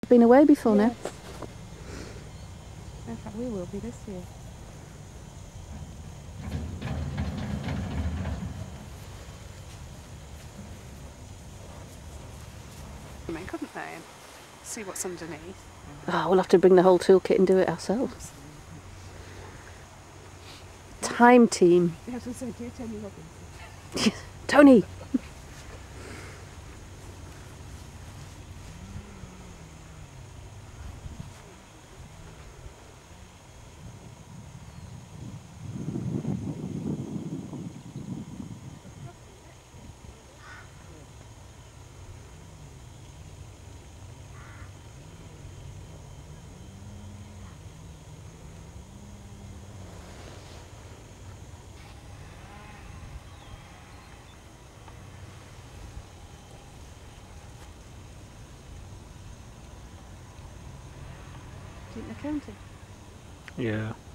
been away before now. In fact, we will be this year. I mean, couldn't they? And see what's underneath. Oh, we'll have to bring the whole toolkit and do it ourselves. Time team. You have to say, dear Tony Robinson. Tony! Do you think they're counting? Yeah.